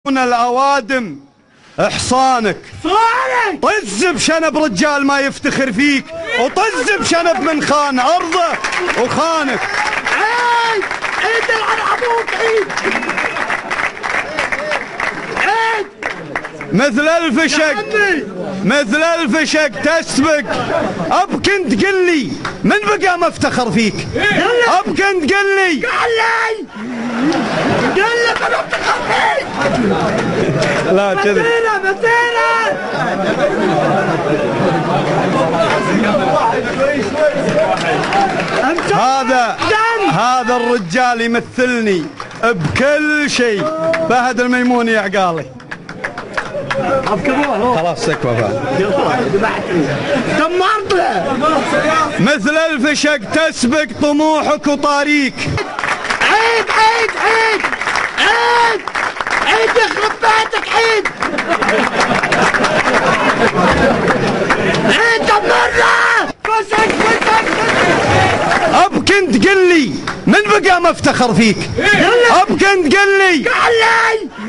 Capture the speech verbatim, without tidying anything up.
الأوادم حصانك طز بشنب رجال ما يفتخر فيك، وطز بشنب من خان أرضه وخانك. عيد عيد على ابوك عيد عيد مثل الفشق مثل الفشق تسبق. اب كنت قل لي من بقى ما افتخر فيك؟ اب كنت قل لي قال لي قال لي من افتخر فيك. لا كذا مثيرة مثيرة. هذا هذا الرجال يمثلني بكل شيء. فهد الميموني عقالي. خلاص سكوى فهد. دمرت له. مثل الفشق تسبق طموحك وطاريك. عيد عيد عيد عيد عيد يخرب بيتك عيد عيد دمرنا. فسك فسك اب كنت قل لي من بقى ما افتخر فيك؟ اب كنت قل لي قال لي